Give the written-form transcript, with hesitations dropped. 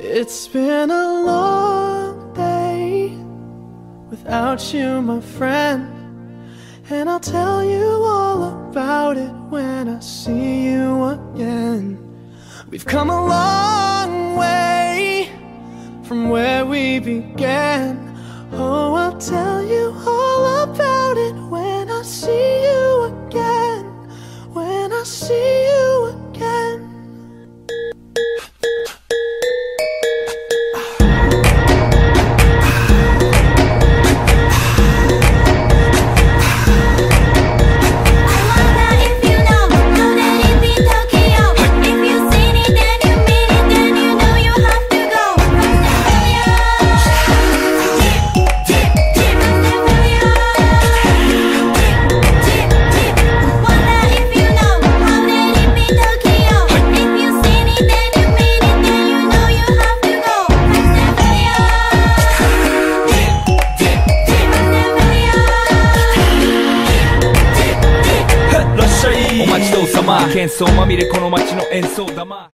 It's been a long day without you, my friend, and I'll tell you all about it when I see you again. We've come a long way from where we began. Oh, I'll tell you all about it when I see you again. When I see you again. お待ちどうさま喧騒まみれこの街の演奏玉